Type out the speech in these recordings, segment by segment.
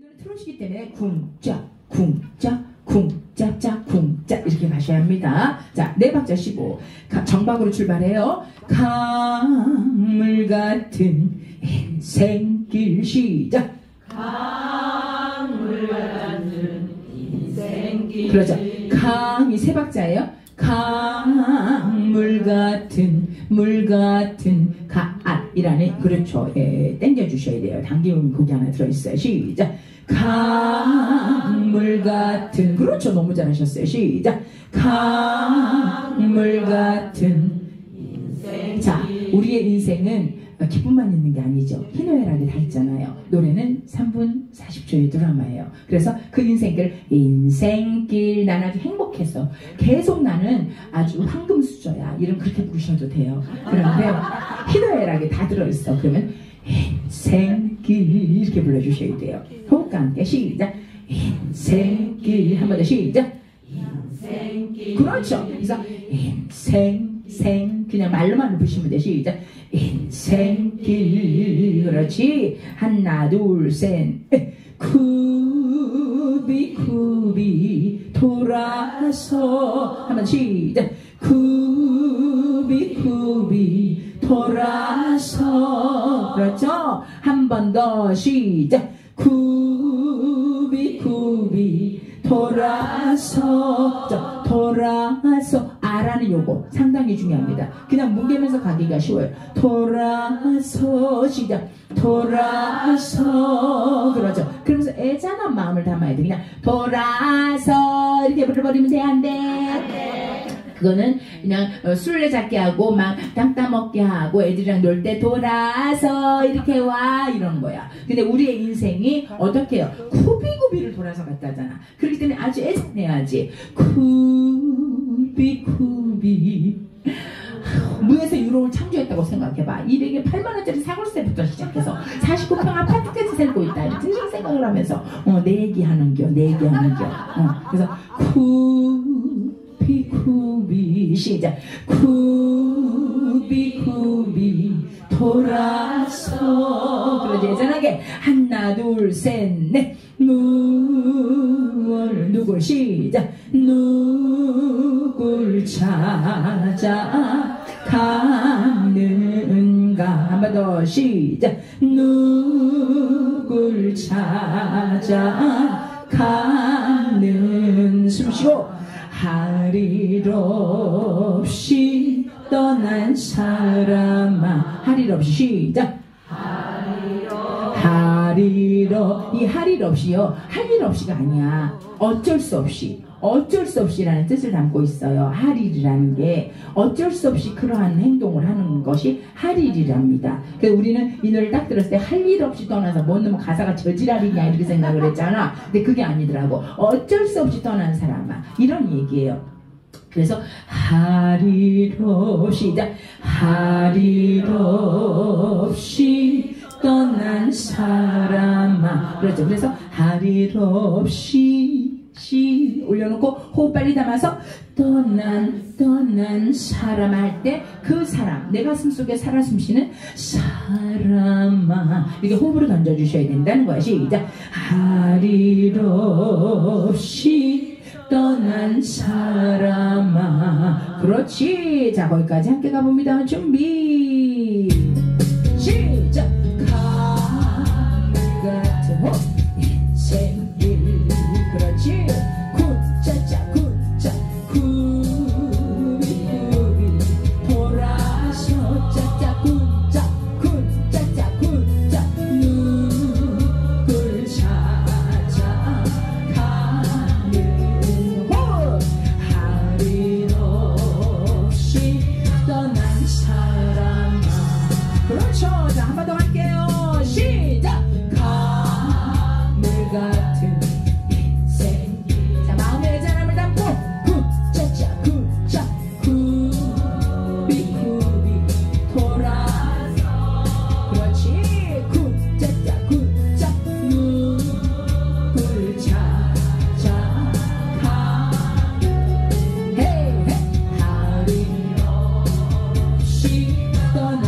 틀어주기 때문에 쿵짝 쿵짝 쿵짝짝 쿵짝 이렇게 가셔야 합니다. 자, 네 박자 15 정박으로 출발해요. 강물 같은 인생길 시작. 강물 같은 인생길. 그렇죠. 강이 세 박자예요. 강물 같은 물 같은 가앗이라는 그렇죠. 예, 당겨 주셔야 돼요. 당기면 곡이 하나 들어있어요. 시작. 강물 같은 그렇죠. 너무 잘하셨어요. 시작. 강물 같은 인생. 자, 우리의 인생은 기쁨만 있는 게 아니죠. 희노애락이 다 있잖아요. 노래는 3분 40초의 드라마예요. 그래서 그 인생길 나는 아주 행복해서 계속 나는 아주 황금수저야. 이름 그렇게 부르셔도 돼요. 그런데 희노애락이 다 들어있어. 그러면 인생길 이렇게 불러주셔야 돼요. 호흡과 함께 시작. 인생길 한 번 더 시작. 인생길. 그렇죠. 그래서 인생 그냥 말로만 부르시면 돼. 시작. 인생길. 그렇지. 하나 둘 셋. 굽이 돌아서 한번 시작. 굽이 돌아서. 그렇죠. 한 번 더 시작. 굽이 돌아서. 돌아서 아라는 요거 상당히 중요합니다. 그냥 뭉개면서 가기가 쉬워요. 돌아서 시작. 돌아서. 그렇죠. 그러면서 애잔한 마음을 담아야 돼. 그냥 돌아서 이렇게 불러버리면 돼. 안 돼? 그거는 그냥 술래잡기 하고 막 땅 따먹게 하고 애들이랑 놀 때 돌아서 이렇게 와 이런 거야. 근데 우리의 인생이 어떻게 해요? 쿠비쿠비를 돌아서 갔다 하잖아. 그렇기 때문에 아주 애잔해야지. 쿠비 무에서 유럽을 창조했다고 생각해봐. 208만원짜리 사골세부터 시작해서 49평 아파트까지 살고 있다. 이렇게 생각을 하면서 내 얘기하는겨. 그래서 쿠비 시작. 쿠비 돌아서. 그러지. 예전하게 하나 둘 셋 넷. 누굴 시작. 누굴 찾아가는가. 한 번 더 시작. 누굴 찾아가는. 숨 쉬고. 할 일 없이 떠난 사람아. 할 일 없이 시작. 이 할 일 없이요. 할 일 없이가 아니야. 어쩔 수 없이라는 뜻을 담고 있어요. 할 일이라는 게 어쩔 수 없이 그러한 행동을 하는 것이 할 일이랍니다. 그래서 우리는 이 노래를 딱 들었을 때 할 일 없이 떠나서 뭔 놈의 가사가 저지랄이냐 이렇게 생각을 했잖아. 근데 그게 아니더라고. 어쩔 수 없이 떠난 사람아. 이런 얘기예요. 그래서 할 일 없이 시작. 할 일 없이 떠난 사람아. 그렇죠. 그래서 할 일 없이 시 올려놓고 호흡 빨리 담아서 떠난 사람 할 때 그 사람 내 가슴 속에 살아 숨쉬는 사람아 이렇게 호흡으로 던져주셔야 된다는 거야. 시작. 할 일 없이 떠난 사람아. 그렇지. 자, 거기까지 함께 가봅니다. 준비 시작. 강물 같은 인생길. 그렇지. 굿짜짜 굿짜 구비 돌아서 짜짜 굿짜 굿짜짜 굿짜 누굴 찾아가는 할 일 없이 떠난 사람아. 그렇죠. 자, 한 번 더 할게요. 시작. 강물 같은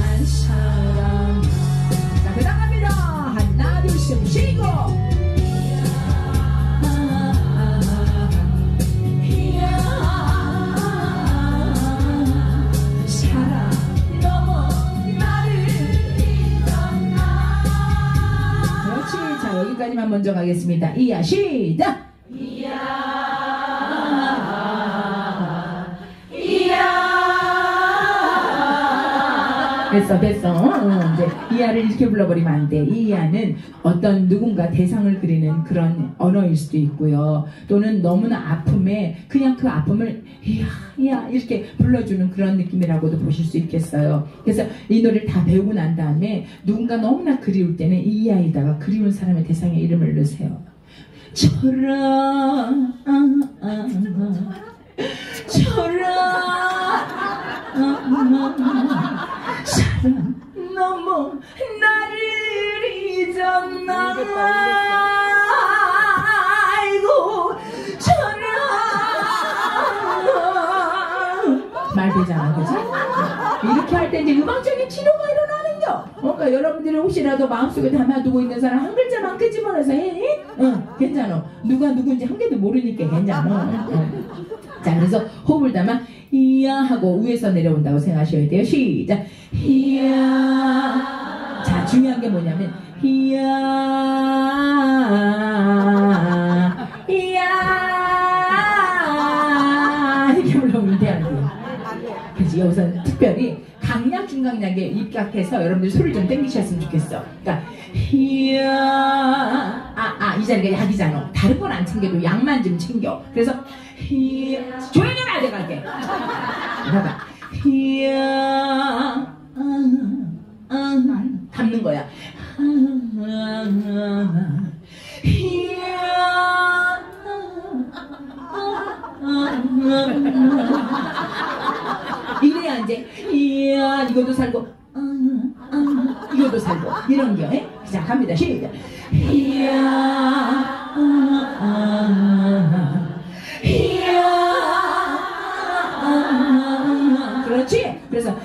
쉬고 먼저 가겠습니다. 이야 시작. 됐어. 이제 이하를 이렇게 불러버리면 안 돼. 이하는 어떤 누군가 대상을 그리는 그런 언어일 수도 있고요. 또는 너무나 아픔에 그냥 그 아픔을 이야 이렇게 불러주는 그런 느낌이라고도 보실 수 있겠어요. 그래서 이 노래를 다 배우고 난 다음에 누군가 너무나 그리울 때는 이하에다가 그리운 사람의 대상의 이름을 넣으세요. 철아 사랑 너무 나를 잊었나 아이고 철아 말 되잖아 그치? 이렇게 할 때 이제 음악적인 치료가 일어나는겨. 그러니까 여러분들이 혹시라도 마음속에 담아두고 있는 사람 한 글자만 끄집어내서 해? 괜찮아. 누가 누군지 한 개도 모르니까 괜찮아. 자 그래서 호흡을 담아 이야 하고 위에서 내려온다고 생각하셔야 돼요. 시작. 이야. 자 중요한 게 뭐냐면 이야 이렇게 올라오면 돼요. 그래서 여기서 특별히 강약 중강약에 입각해서 여러분들 소리를 좀 땡기셨으면 좋겠어. 그러니까 이야 이 자리가 약이잖아. 다른 건 안 챙겨도 약만 좀 챙겨. 그래서 조용히 해야 돼 갈게. 봐봐. 이야 담는 거야. 이래야 이제 이야 이것도 살고 이것도 살고 이런 게. 자 갑니다. 시작. 이야 그렇지. 그래서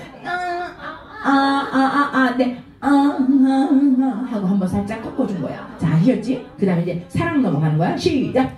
네 하고 한번 살짝 꺾어준 거야. 자 아셨지? 그 다음에 이제 사랑 넘어가는 거야. 시작.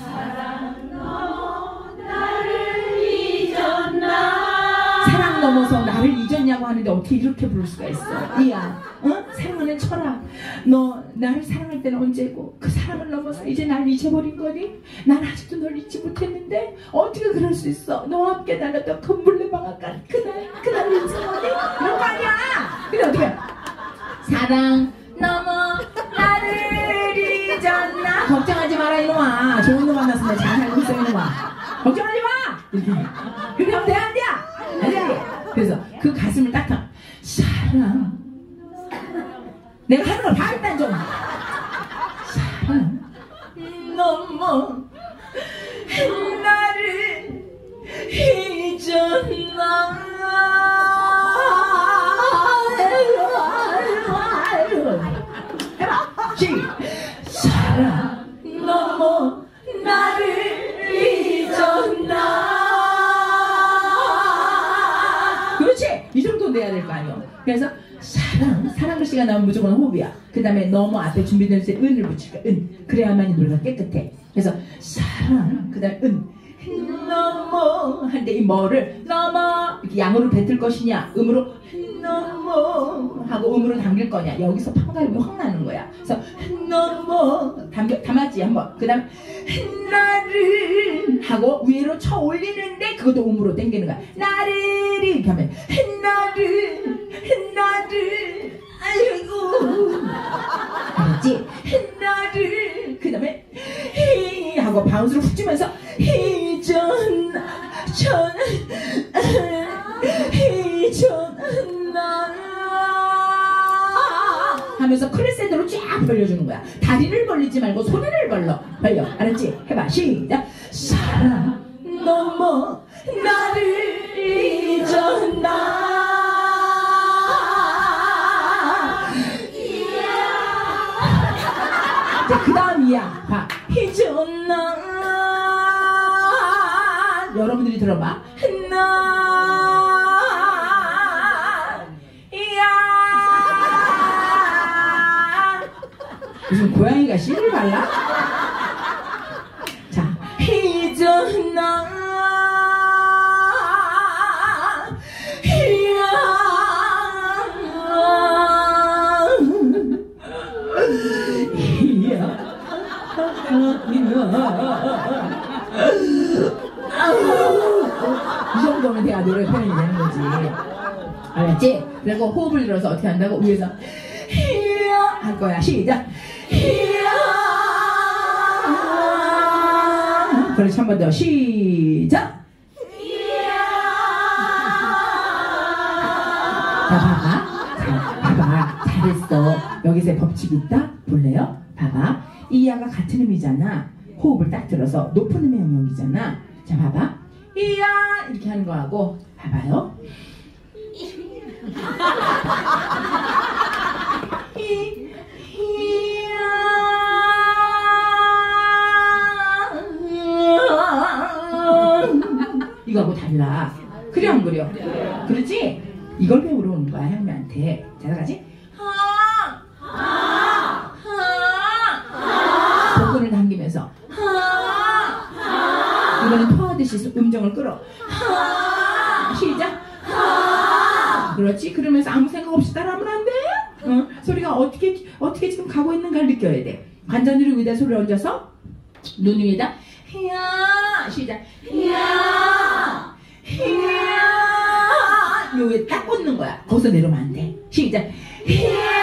넘어서 나를 잊었냐고 하는데 어떻게 이렇게 부를 수가 있어. 이야 사랑하는 철아 너 나를 사랑할 때는 언제고 그 사랑을 넘어서 이제 날 잊어버린 거니? 난 아직도 널 잊지 못했는데 어떻게 그럴 수 있어. 너와 함께 나눴던 그 물레방앗간 그날 잊은 거니? 그런 거 아니야. 근데 어떻게 사랑 넘어 나를 잊었나. 걱정하지 마라 이놈아. 좋은 놈 만났으면 잘 살고 있어 이놈아. 걱정하지 마. 이렇게 그렇게 하면 돼 안 돼? 그래서 그 가슴을 딱 사랑 내가 하는 걸 봐 일단 좀. 사랑 너무 나를 잊었나 해봐. 사랑 너무 나를 잊었나. 이 정도 돼야 될 거 아니에요. 그래서 사랑 글씨가 나오면 무조건 호흡이야. 그 다음에 너무 앞에 준비된 때 은을 붙일까. 그래야만 이 노래가 깨끗해. 그래서 사랑 그 다음에 너무 할 때 이 뭐를 너무 이렇게 양으로 뱉을 것이냐 음으로 너무 하고 음으로 당길 거냐. 여기서 판가름이 확 나는 거야. 그래서 너무 담았지 한번. 그 다음 나를 하고 위로 쳐 올리는데 그것도 음으로 당기는 거야. 나를 이렇게 하면 나를 아이고 알았지? 나를 그 다음에 하고 바운스를 훅 주면서 잊었나 하면서 크레센도로 쫙 벌려주는 거야. 다리를 벌리지 말고 손을 벌려. 알았지? 해봐. 시작. 사랑 너무 나를 잊었나. 그 다음이야. 봐. 잊었나. 여러분들이 들어봐. 무슨 고양이가 씨를 발라? 자, 잊었나. 이 정도면 돼야 노래 표현이 되는 거지. 알았지? 그리고 호흡을 들어서 어떻게 한다고? 위에서 히야 할 거야. 시작. 히야. 그렇지, 한 번 더. 시작. 자, 봐봐. 잘했어. 여기서 법칙 있다? 볼래요? 봐봐. 이야가 같은 음이잖아. 호흡을 딱 들어서 높은 음의 영역이잖아. 자, 봐봐. 이야 이렇게 하는 거하고 봐봐요. 이거하고 달라. 그래 안 그려? 그렇지? 이걸 배우러 오는 거야 현미한테. 자, 나가지? 복근을 당기면서 이거는 토하듯이 음정을 끌어. 시작. 그렇지? 그러면서 아무 생각 없이 따라하면 안 돼. 소리가 어떻게 지금 가고 있는가를 느껴야 돼. 관자놀이 위에다 소리를 얹어서 눈 위에다 히야. 시작. 히야. 히야. 요 위에 딱 꽂는 거야. 거기서 내려오면 안 돼. 시작. 히야.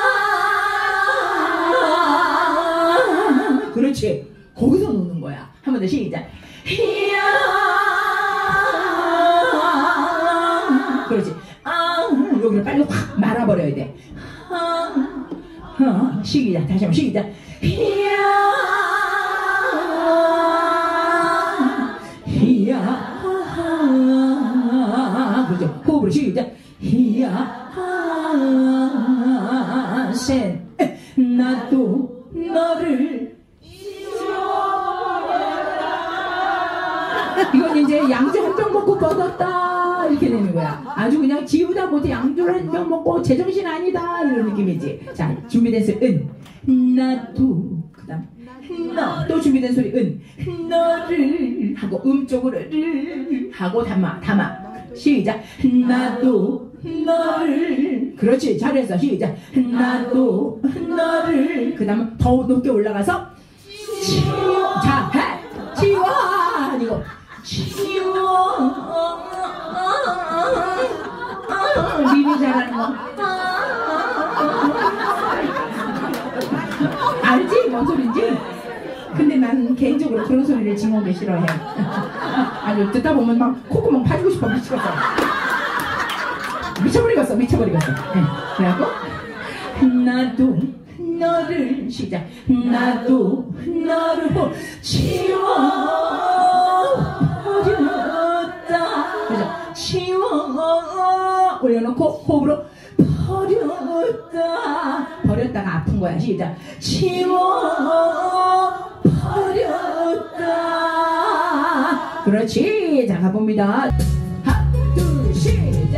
그렇지. 거기서 노는 거야. 한 번 더 시작. 히야. 그렇지. 여기를 빨리 확 말아버려야 돼. 시작. 다시 한번 시작. 히야. 히야. 그렇죠. 호흡으로 시작. 히야. 셋. 나도 너를 이건 이제 양주 한 병 먹고 뻗었다 이렇게 되는 거야. 아주 그냥 지우다 못해 양주를 한 병 먹고 제정신 아니다 이런 느낌이지. 자, 준비됐어. 나도 그 다음 너 또 준비된 소리 너를 하고 쪽으로 를 하고 담아 시작. 나도 너를. 그렇지, 잘했어. 시작. 나도 너를. 그 다음 더 높게 올라가서 치워. 자, 해. 치워 아니고 치워. 리리 잘하는 거 알지? 뭔 소린지? 근데 난 개인적으로 그런 소리를 징하게 싫어해. 아니 듣다 보면 막 콧구멍 파주고 싶어. 미쳐버리겠어. 네. 그래갖고 나도 너를 시작. 나도 너를 치워버렸다. 그죠? 치워 올려놓고 호흡으로 버렸다가 아픈 거야. 시작. 치워버렸다. 그렇지. 자, 가봅니다. 하나 둘 시작.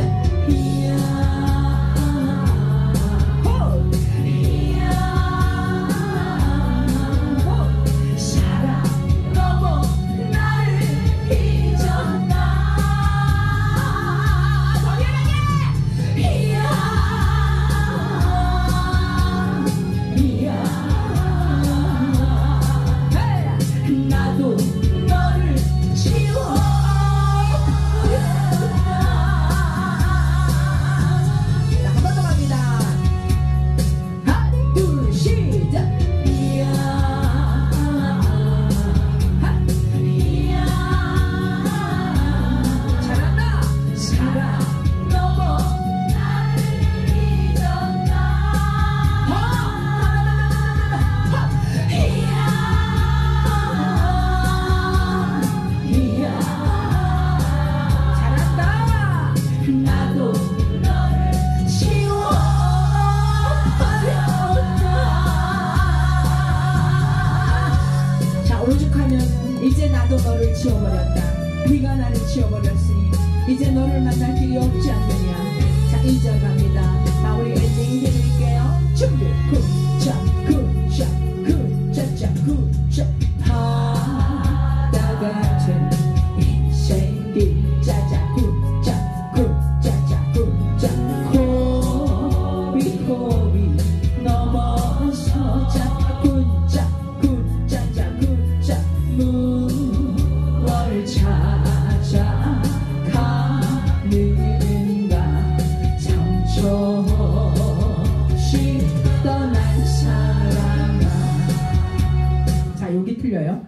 이제 나도 너를 치워버렸다. 네가 나를 치워버렸으니 이제 너를 만날 길이 없지 않느냐. 자, 2절 갑니다. 자, 우리 엔딩 해드릴게요. 준비 굿자 바다 같은 인생 길자자 굿자 호비 넘어서자 굿자 자, 여기 틀려요.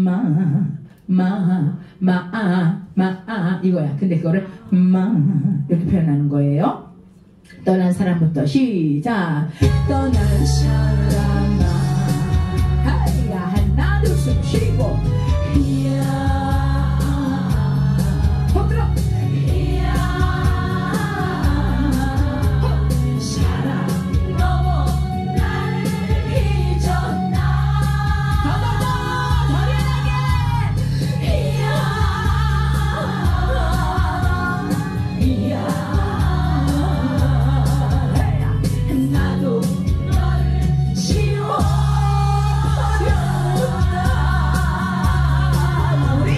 이거야. 근데 그거를 이렇게 표현하는 거예요. 떠난 사람부터 시작. 떠난 사람아, 하야 하나 둘 숨 쉬고 이야 들어 이야 사랑 너무 나를 잊었나 더더더 더련하게 이야 나도 너를 지워버렸다 우리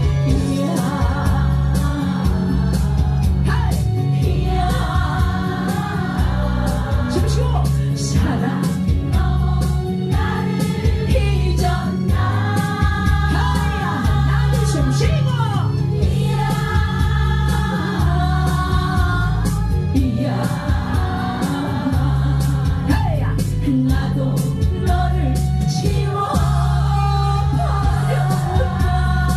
숨 쉬고 사랑 너무 나를 잊었나 나도 숨 쉬고 나도 너를 지워버렸다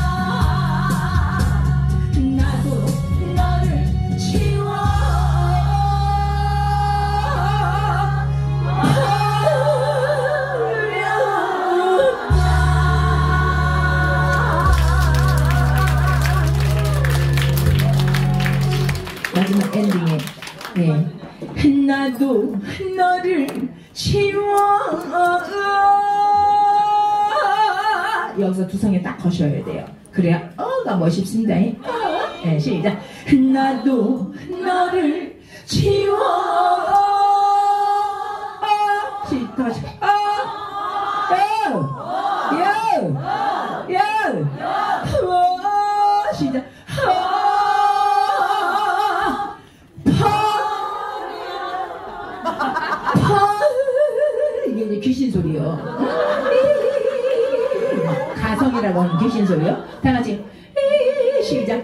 나도 너를 마지막 엔딩에 네. 나도 너를 여기서 두 성에 딱 거셔야 돼요. 그래야 어가 멋있습니다. 네, 시작. 나도 너를 시작. 시작. 이게 이제 귀신 소리요. 가성이라고 하는 귀신 소리요. 다 같이 시작.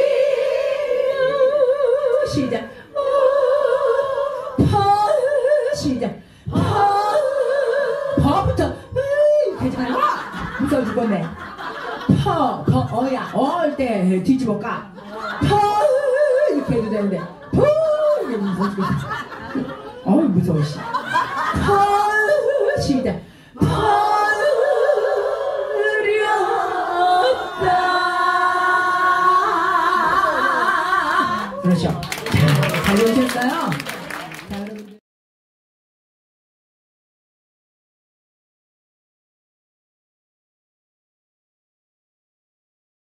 시작. 시작. 퍼부터 되지 말고 무서워 죽겠네. 어야 어할 때 뒤집어 까. 이렇게 해도 되는데 이게 무서워 죽겠네. 어우 무서워 씨. 시작. 버렸다. 그렇죠.